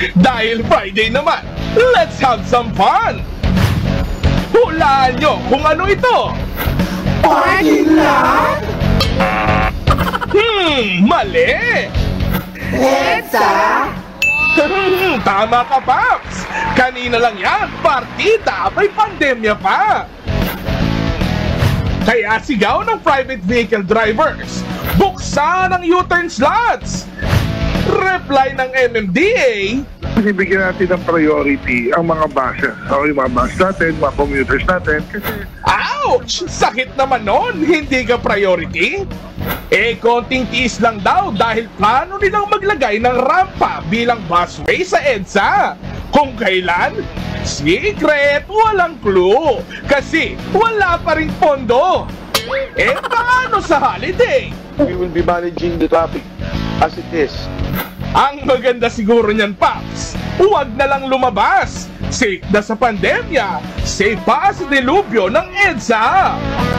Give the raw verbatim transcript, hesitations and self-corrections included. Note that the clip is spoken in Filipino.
Dahil Friday naman, let's have some fun! Hulaan nyo kung ano ito! Parking lot? Hmm, mali! EDSA? Tama ka, Paps! Kanina lang yan, partida, may pandemya pa! Kaya sigaw ng private vehicle drivers, buksan ang U-turn slots! Reply ng M M D A, Binibigyan natin ng priority ang mga buses. O yung mga bus natin, mga commuters natin. Kasi ouch! Sakit naman nun, hindi ka priority? Eh, konting tiis lang daw dahil plano nilang maglagay ng rampa bilang busway sa EDSA. Kung kailan? Secret! Walang clue! Kasi wala pa ring pondo! Eh, paano sa holiday? We will be managing the traffic as it is. Ang maganda siguro niyan, Paps, huwag na lang lumabas. Safe na sa pandemya, safe pa sa dilubyo ng EDSA.